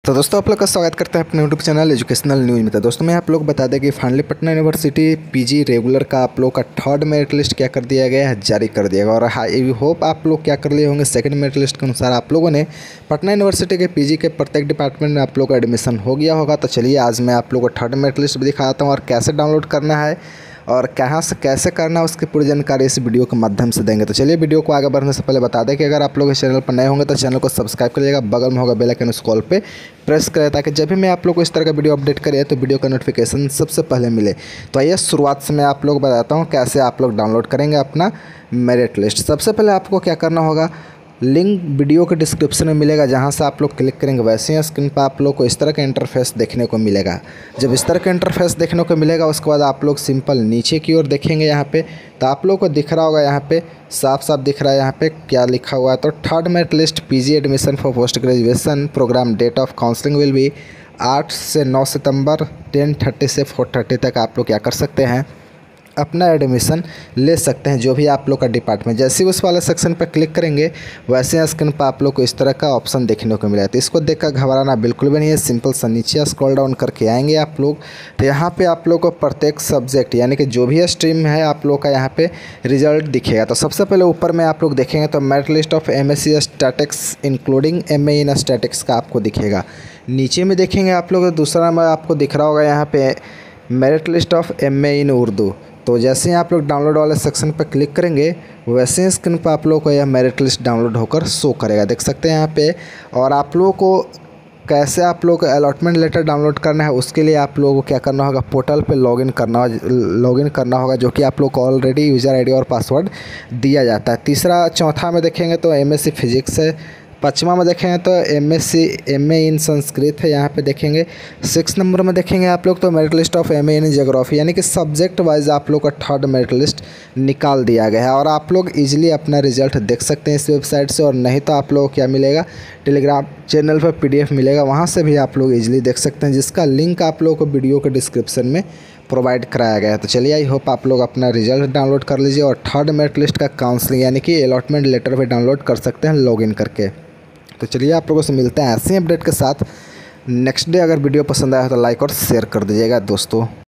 तो दोस्तों आप लोग का स्वागत करते हैं अपने यूट्यूब चैनल एजुकेशनल न्यूज़ में। तो दोस्तों मैं आप लोग बता दें कि finally Patna university PG regular का आप लोग का थर्ड मेरिट लिस्ट क्या कर दिया गया है, जारी कर दिया गया। और आई होप आप लोग क्या कर लिए होंगे, सेकंड मेरिट लिस्ट के अनुसार आप लोगों ने पटना यूनिवर्सिटी के पीजी के प्रत्येक डिपार्टमेंट में आप लोग का एडमिशन हो गया होगा। तो चलिए आज मैं आप लोग को थर्ड मेरिट लिस्ट भी दिखाता हूँ और कैसे डाउनलोड करना है और कहाँ से कैसे करना है उसकी पूरी जानकारी इस वीडियो के माध्यम से देंगे। तो चलिए वीडियो को आगे बढ़ने से पहले बता दें कि अगर आप लोग इस चैनल पर नए होंगे तो चैनल को सब्सक्राइब करिएगा, बगल में होगा बेल आइकन उस कॉल पे प्रेस करें ताकि जब भी मैं आप लोग को इस तरह का वीडियो अपडेट करें तो वीडियो का नोटिफिकेशन सबसे पहले मिले। तो आइए शुरुआत से मैं आप लोग बताता हूँ कैसे आप लोग डाउनलोड करेंगे अपना मेरिट लिस्ट। सबसे पहले आपको क्या करना होगा, लिंक वीडियो के डिस्क्रिप्शन में मिलेगा, जहां से आप लोग क्लिक करेंगे वैसे ही स्क्रीन पर आप लोग को इस तरह का इंटरफेस देखने को मिलेगा। जब इस तरह का इंटरफेस देखने को मिलेगा उसके बाद आप लोग सिंपल नीचे की ओर देखेंगे यहाँ पे, तो आप लोग को दिख रहा होगा यहाँ पे साफ साफ दिख रहा है यहाँ पे क्या लिखा हुआ है। तो third merit list PG admission for post graduation program, date of counselling will be 8 से 9 सितंबर 10:30 से 4:30 तक आप लोग क्या कर सकते हैं, अपना एडमिशन ले सकते हैं जो भी आप लोग का डिपार्टमेंट। जैसे ही उस वाले सेक्शन पर क्लिक करेंगे वैसे स्क्रीन पर आप लोग को इस तरह का ऑप्शन देखने को मिला है। तो इसको देखकर घबराना बिल्कुल भी नहीं है, सिंपल सा नीचे स्क्रॉल डाउन करके आएंगे आप लोग। तो यहाँ पे आप लोग को प्रत्येक सब्जेक्ट यानी कि जो भी स्ट्रीम है आप लोग का यहाँ पे रिजल्ट दिखेगा। तो सबसे पहले ऊपर में आप लोग देखेंगे तो merit list of MSc statistics including MA in statistics का आपको दिखेगा। नीचे में देखेंगे आप लोग दूसरा में आपको दिख रहा होगा यहाँ पे merit list of MA in Urdu. तो जैसे ही आप लोग डाउनलोड वाले सेक्शन पर क्लिक करेंगे वैसे ही स्क्रीन पर आप लोग को यह मेरिट लिस्ट डाउनलोड होकर शो करेगा, देख सकते हैं यहाँ पे। और आप लोगों को कैसे आप लोग को अलॉटमेंट लेटर डाउनलोड करना है उसके लिए आप लोगों को क्या करना होगा, पोर्टल पे लॉगिन करना होगा जो कि आप लोग को ऑलरेडी यूज़र ID और पासवर्ड दिया जाता है। तीसरा चौथा में देखेंगे तो MSc फिजिक्स है। पाँचवा में देखेंगे तो MSc MA इन संस्कृत है, यहाँ पे देखेंगे। 6 नंबर में देखेंगे आप लोग तो merit list of MA in geography, यानी कि सब्जेक्ट वाइज आप लोग का थर्ड मेरिट लिस्ट निकाल दिया गया है। और आप लोग इजीली अपना रिजल्ट देख सकते हैं इस वेबसाइट से, और नहीं तो आप लोगों को क्या मिलेगा, टेलीग्राम चैनल पर PDF मिलेगा, वहाँ से भी आप लोग इजीली देख सकते हैं, जिसका लिंक आप लोगों को वीडियो के डिस्क्रिप्शन में प्रोवाइड कराया गया है। तो चलिए आई होप आप लोग अपना रिजल्ट डाउनलोड कर लीजिए और थर्ड मेरिट लिस्ट का काउंसलिंग यानी कि अलॉटमेंट लेटर भी डाउनलोड कर सकते हैं लॉगिन करके। तो चलिए आप लोगों से मिलते हैं ऐसे ही अपडेट के साथ नेक्स्ट डे। अगर वीडियो पसंद आया हो तो लाइक और शेयर कर दीजिएगा दोस्तों।